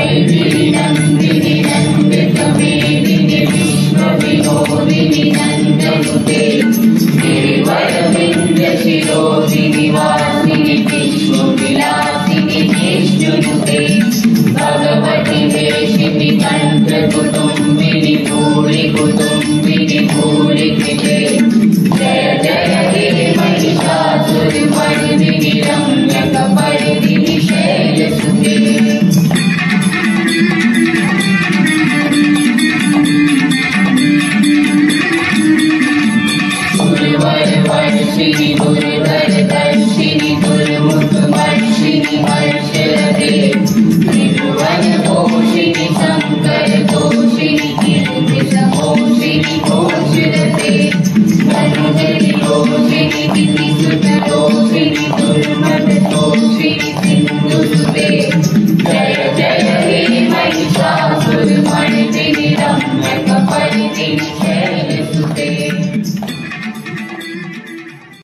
नंदिनी नंदितमेदिनी विश्वविनोदिनी नंदनुते गिरिवरविंध्यशिरोधिनि वासिनि विश्वविलासिनि विष्णुनुते भगवति वेशिनि कंठकुटुम्बिनि भूरि कुटुम्बिनि भूरि कृते जय जय हे महिषासुरमर्दिनि रम्यकपर्दिनि शैलसुते वर्षिणि दुर्धरदर्शिनि दुर्मुखवर्षिणि हर्षरते त्रिभुवनपोषिणि शङ्करतोषिणि कीर्तिसमोषिणि घोषरते धनुधरितोषिणि दितिसुततोषिणि दुर्मदतोषिणि सिन्धुसुते जय जय हे महिषासुरमर्दिनि रम्यकपर्दिनि